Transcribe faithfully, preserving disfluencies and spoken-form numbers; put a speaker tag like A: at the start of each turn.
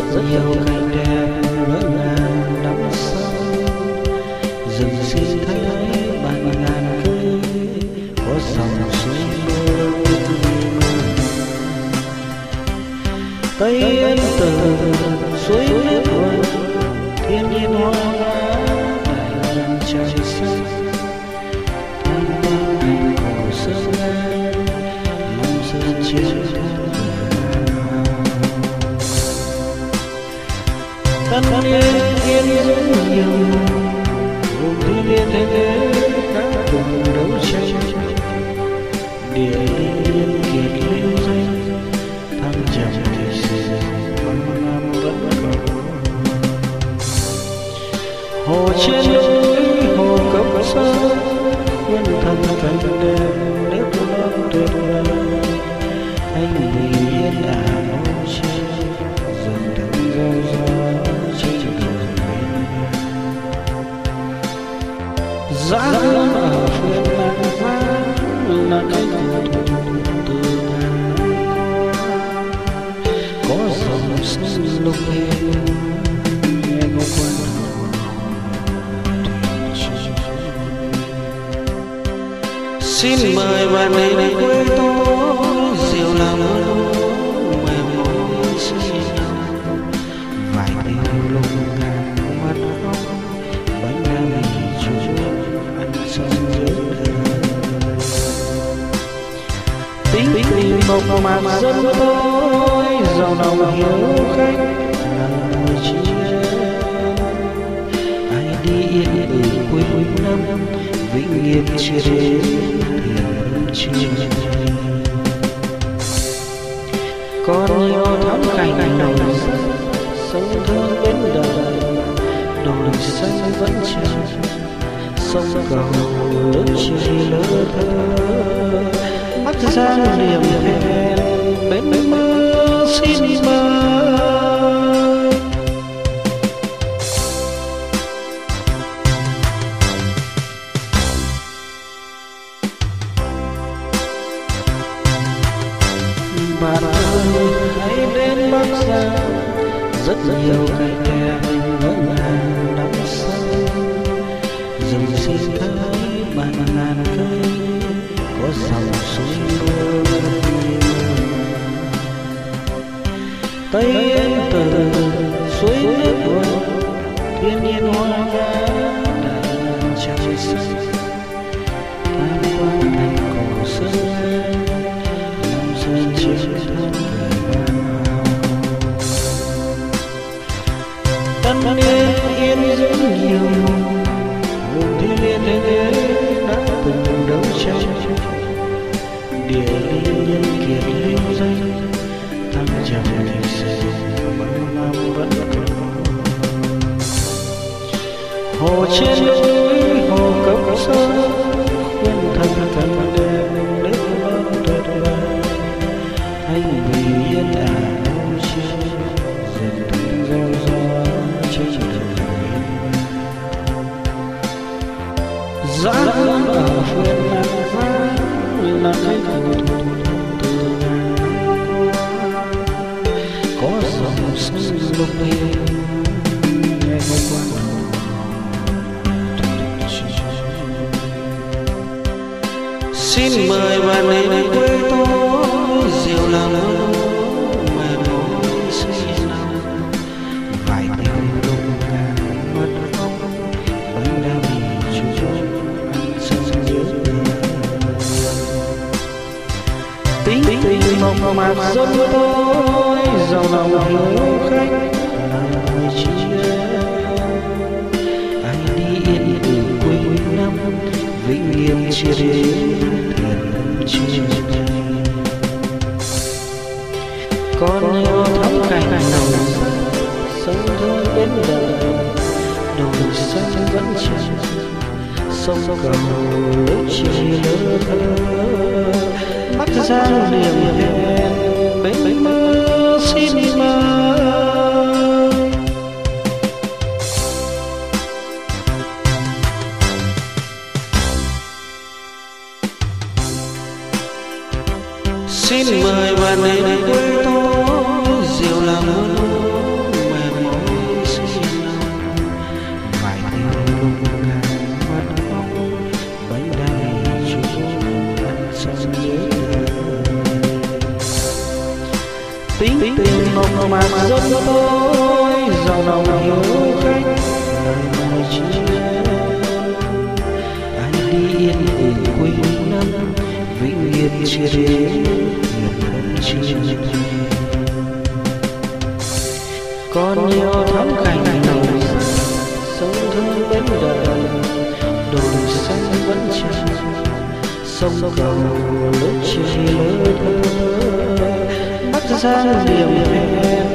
A: rất nhiều cảnh đẹp ngỡ ngàng đắm sâu. Rừng xin thấy bạt ngàn cây, có dòng suối mơ Tây Yên từ suối nước buồn, thiên nhiên hoa lá đại ngàn trời xanh. Tham quan thành cổ sơn ngang, năm sơn chiến thắng tân niên yên dũng nhiều, hùng thi liên thế đã cùng đấu tranh. Địa linh kiệt lưu danh, thăng trầm thì sự băng nam vẫn còn. Hồ trên núi hồ cốc sâu, quân thần cảnh đẹp nước non tuyệt vời. Anh bình yên ả nô trên, dần từng gieo gió trên đường này. Dã hương ở phường làng vang là cái cổ từ ngàn năm qua. Có dòng sông lục hiền nghe có quan hồn thủy triều. Xin mời bạn đến quê tôi, rượu làm mơ mềm môi say nhau. Vài điều lùng ngàn mắt hồng, bánh đa mì chuối ăn xong nhớ đời. Tính tình mộc mạc dân tôi, giàu lòng hiếu khách là người chia. Ai đi yên ở quê năm, vĩnh yên chưa đến hiền chưa. Còn nhiều thắng cảnh nồng sông thương bến đời, đồi xanh vẫn chờ. Sông cầu lớp chỉ lỡ thơ, Bắc Giang niềm hẹn bến mơ xin mời. Bạn ơi hãy đến Bắc Giang, rất nhiều cảnh đẹp ngỡ ngàng đắm sâu. Rừng xin thấy bạt ngàn cây, có dòng suối mơ Tây Yên từ suối nước buồn, thiên nhiên hoa lá đại ngàn trời xanh. Tham quan thành cổ sơn ngang, năm sơn chiến thắng người bao. Tân niên yên dũng nhiều, hùng thi liên thế đã từng đấu tranh. Địa linh nhân kiệt lưu danh, thăng trầm thì sự băng nam vẫn còn. Hồ trên núi hồ cốc sâu, quân thần cảnh đẹp nước non tuyệt vời. Anh bình yên ả nô trên, dần từng gieo gió trên đường này. Dã hương ở phường làng vang là cái cổ từ ngàn năm qua. Có dòng sông lục hiền nghe có quan hồn thủy triều. Xin mời bạn đến quê tôi, rượu làm mơ mềm môi say nhau. Vài điều lùng ngàn mắt hồng, bánh đa mì chuối ăn xong nhớ đời. Tính tình mộc mạc dân tôi, giàu lòng hiếu khách là người chia. Ai đi yên từ quê năm, vĩnh yên chưa đến thiền chưa. Còn nhiều thắng cảnh nồng sông thương bến đời, đồi xanh vẫn chờ. Sông cầu lớp chỉ lỡ thơ, Bắc Giang niềm hẹn bến mơ xin mời. Xin mời bạn đến quê tôi, rượu làm mơ dân tôi giàu lòng hiếu khách lời chia ai đi yên ổn quê năm vĩnh yên chia đến miền chia còn nhiều thắm cảnh nổi sông thơ bến đời đồi xanh vẫn trăng sông cầu lúc chiều lơ thơ bắc giang điểm hẹn